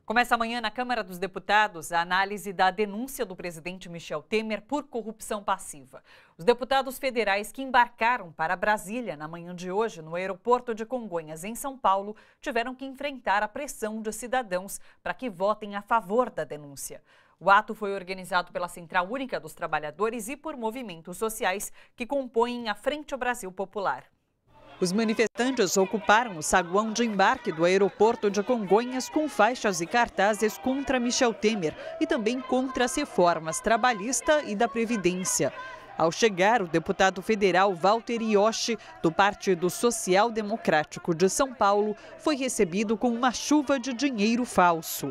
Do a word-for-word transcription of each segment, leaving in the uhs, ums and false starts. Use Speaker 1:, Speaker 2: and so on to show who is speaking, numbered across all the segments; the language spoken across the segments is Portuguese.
Speaker 1: Começa amanhã na Câmara dos Deputados a análise da denúncia do presidente Michel Temer por corrupção passiva. Os deputados federais que embarcaram para Brasília na manhã de hoje, no aeroporto de Congonhas, em São Paulo, tiveram que enfrentar a pressão de cidadãos para que votem a favor da denúncia. O ato foi organizado pela Central Única dos Trabalhadores e por movimentos sociais que compõem a Frente Brasil Popular. Os manifestantes ocuparam o saguão de embarque do aeroporto de Congonhas com faixas e cartazes contra Michel Temer e também contra as reformas trabalhista e da Previdência. Ao chegar, o deputado federal Walter Ioshi, do Partido Social Democrático de São Paulo, foi recebido com uma chuva de dinheiro falso.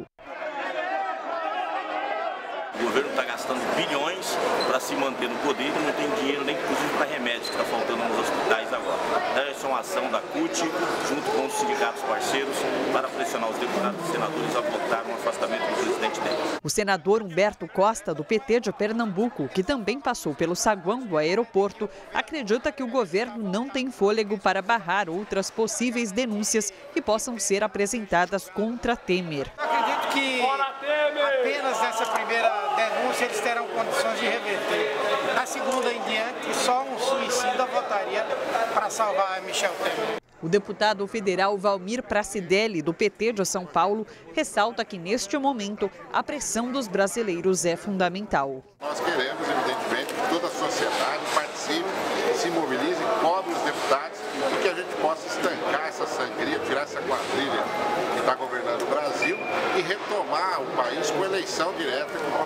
Speaker 2: O governo está gastando bilhões para se manter no poder e não tem dinheiro nem inclusive para remédios que está faltando nos hospitais agora. Essa é uma ação da C U T, junto com os sindicatos parceiros, para pressionar os deputados e senadores a votar no afastamento do presidente dele.
Speaker 1: O senador Humberto Costa, do P T de Pernambuco, que também passou pelo saguão do aeroporto, acredita que o governo não tem fôlego para barrar outras possíveis denúncias que possam ser apresentadas contra Temer.
Speaker 3: Acredito que apenas nessa primeira denúncia eles terão condições de reverter. Na segunda em diante, só um suicida votaria para salvar Michel Temer.
Speaker 1: O deputado federal Valmir Pracidelli, do P T de São Paulo, ressalta que neste momento a pressão dos brasileiros é fundamental.
Speaker 4: Nós queremos, evidentemente, que toda a sociedade participe, se mobilize, cobre os deputados e que a gente possa estancar essa sangria, tirar essa quadrilha que está governando o Brasil e retomar o país com eleição direta.